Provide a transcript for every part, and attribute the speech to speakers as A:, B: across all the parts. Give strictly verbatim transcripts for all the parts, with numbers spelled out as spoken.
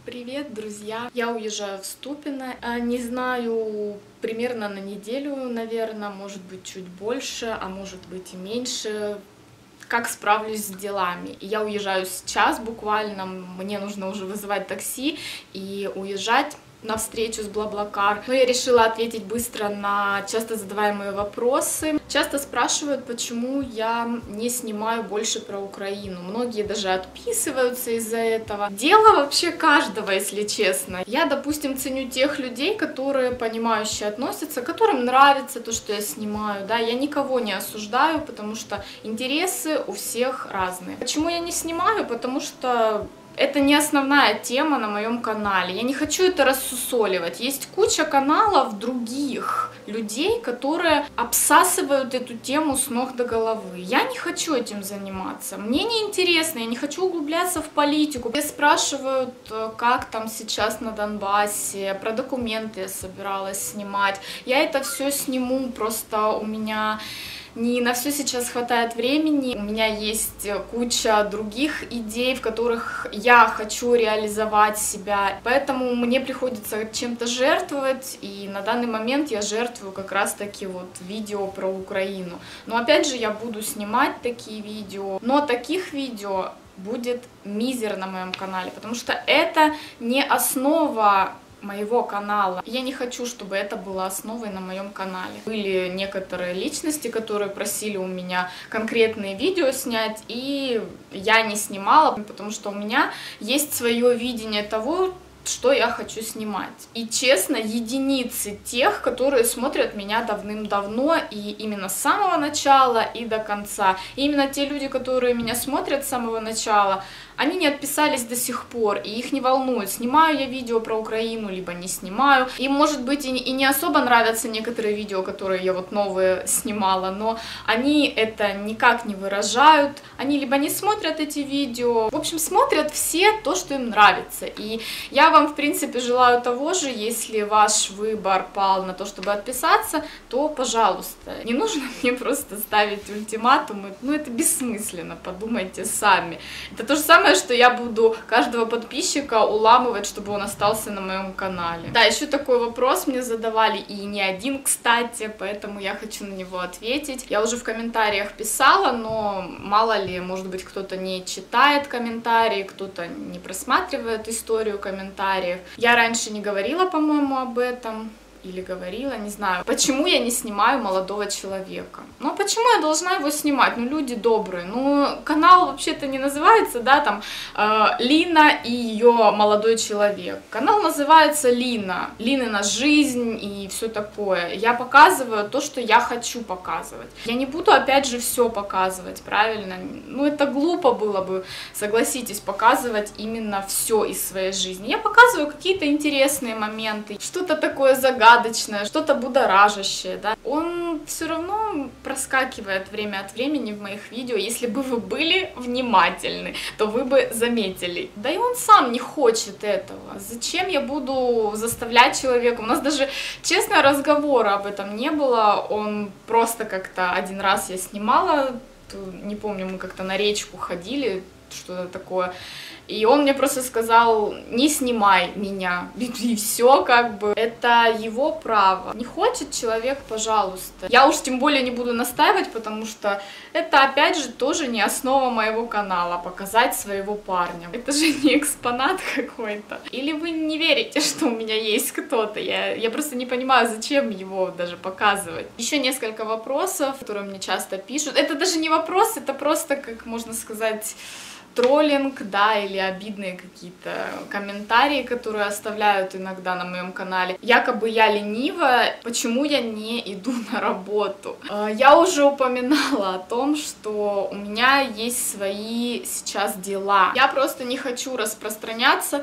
A: Привет, друзья! Я уезжаю в Ступино. Не знаю, примерно на неделю, наверное, может быть чуть больше, а может быть и меньше. Как справлюсь с делами. И я уезжаю сейчас буквально, мне нужно уже вызывать такси и уезжать на встречу с Блаблакар. Но я решила ответить быстро на часто задаваемые вопросы. Часто спрашивают, почему я не снимаю больше про Украину. Многие даже отписываются из-за этого. Дело вообще каждого, если честно. Я, допустим, ценю тех людей, которые понимающе относятся, которым нравится то, что я снимаю. Да? Я никого не осуждаю, потому что интересы у всех разные. Почему я не снимаю? Потому что это не основная тема на моем канале. Я не хочу это рассусоливать. Есть куча каналов других людей, которые обсасывают эту тему с ног до головы. Я не хочу этим заниматься. Мне не интересно, я не хочу углубляться в политику. Меня спрашивают, как там сейчас на Донбассе, про документы я собиралась снимать. Я это все сниму, просто у меня не на все сейчас хватает времени. У меня есть куча других идей, в которых я хочу реализовать себя. Поэтому мне приходится чем-то жертвовать. И на данный момент я жертвую как раз таки вот видео про Украину. Но опять же я буду снимать такие видео. Но таких видео будет мизер на моем канале. Потому что это не основа моего канала. Я не хочу, чтобы это было основой на моем канале. Были некоторые личности, которые просили у меня конкретные видео снять, и я не снимала, потому что у меня есть свое видение того, что я хочу снимать. И честно, единицы тех, которые смотрят меня давным-давно, и именно с самого начала и до конца. И именно те люди, которые меня смотрят с самого начала, они не отписались до сих пор, и их не волнует, снимаю я видео про Украину, либо не снимаю. Им, может быть, и не особо нравятся некоторые видео, которые я вот новые снимала, но они это никак не выражают, они либо не смотрят эти видео, в общем, смотрят все то, что им нравится. И я вам, в принципе, желаю того же. Если ваш выбор пал на то, чтобы отписаться, то, пожалуйста, не нужно мне просто ставить ультиматумы, ну, это бессмысленно, подумайте сами. Это то же самое, что я буду каждого подписчика уламывать, чтобы он остался на моем канале. Да, еще такой вопрос мне задавали, и не один, кстати, поэтому я хочу на него ответить. Я уже в комментариях писала, но мало ли, может быть, кто-то не читает комментарии, кто-то не просматривает историю комментариев. Я раньше не говорила, по-моему, об этом. Или говорила, не знаю, почему я не снимаю молодого человека. Ну, почему я должна его снимать? Ну, люди добрые. Ну, канал вообще-то не называется, да, там, э, Лина и ее молодой человек. Канал называется Лина. Линина жизнь и все такое. Я показываю то, что я хочу показывать. Я не буду, опять же, все показывать, правильно? Ну, это глупо было бы, согласитесь, показывать именно все из своей жизни. Я показываю какие-то интересные моменты, что-то такое загадочное, что-то будоражащее, да. Он все равно проскакивает время от времени в моих видео. Если бы вы были внимательны, то вы бы заметили. Да и он сам не хочет этого. Зачем я буду заставлять человека? У нас даже, честно, разговора об этом не было. Он просто как-то один раз я снимала, не помню, мы как-то на речку ходили, что-то такое. И он мне просто сказал, не снимай меня, и все, как бы, это его право. Не хочет человек, пожалуйста. Я уж тем более не буду настаивать, потому что это, опять же, тоже не основа моего канала, показать своего парня. Это же не экспонат какой-то. Или вы не верите, что у меня есть кто-то? Я, я просто не понимаю, зачем его даже показывать. Еще несколько вопросов, которые мне часто пишут. Это даже не вопрос, это просто, как можно сказать, троллинг, да, или обидные какие-то комментарии, которые оставляют иногда на моем канале. Якобы я ленивая, почему я не иду на работу? Я уже упоминала о том, что у меня есть свои сейчас дела. Я просто не хочу распространяться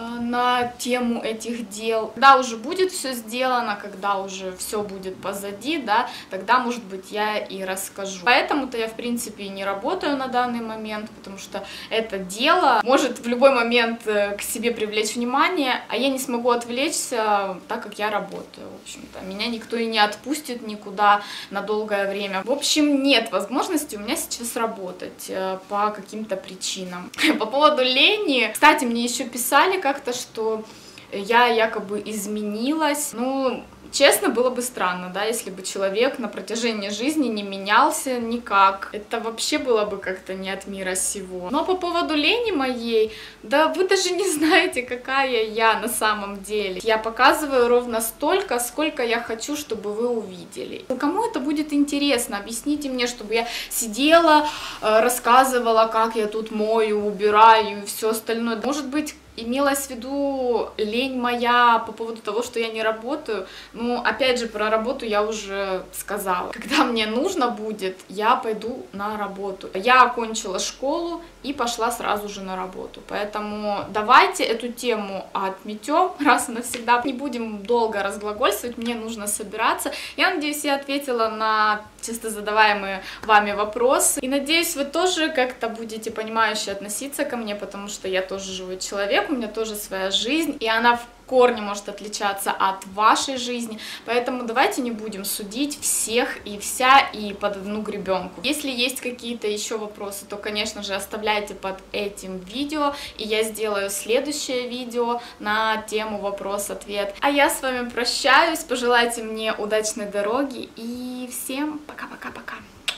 A: на тему этих дел. Когда уже будет все сделано, когда уже все будет позади, да, тогда, может быть, я и расскажу. Поэтому-то я, в принципе, и не работаю на данный момент, потому что это дело может в любой момент к себе привлечь внимание, а я не смогу отвлечься, так как я работаю, в общем-то. Меня никто и не отпустит никуда на долгое время. В общем, нет возможности у меня сейчас работать по каким-то причинам. По поводу лени, кстати, мне еще писали как-то, что я якобы изменилась. Ну, честно, было бы странно, да, если бы человек на протяжении жизни не менялся никак. Это вообще было бы как-то не от мира сего. Но по поводу лени моей, да вы даже не знаете, какая я на самом деле. Я показываю ровно столько, сколько я хочу, чтобы вы увидели. Кому это будет интересно, объясните мне, чтобы я сидела, рассказывала, как я тут мою, убираю и все остальное. Может быть, имелась в виду лень моя по поводу того, что я не работаю. Ну, опять же, про работу я уже сказала. Когда мне нужно будет, я пойду на работу. Я окончила школу и пошла сразу же на работу. Поэтому давайте эту тему отметем раз и навсегда. Не будем долго разглагольствовать, мне нужно собираться. Я надеюсь, я ответила на часто задаваемые вами вопросы. И надеюсь, вы тоже как-то будете понимающе относиться ко мне, потому что я тоже живой человек, у меня тоже своя жизнь, и она в корне может отличаться от вашей жизни, поэтому давайте не будем судить всех и вся и под одну гребенку. Если есть какие-то еще вопросы, то, конечно же, оставляйте под этим видео, и я сделаю следующее видео на тему вопрос-ответ. А я с вами прощаюсь, пожелайте мне удачной дороги, и всем пока-пока-пока.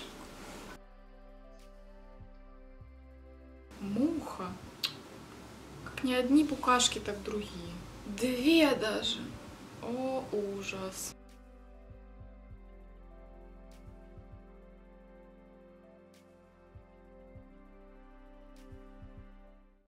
A: Муха. Как не одни букашки, так другие. Две даже. О, ужас.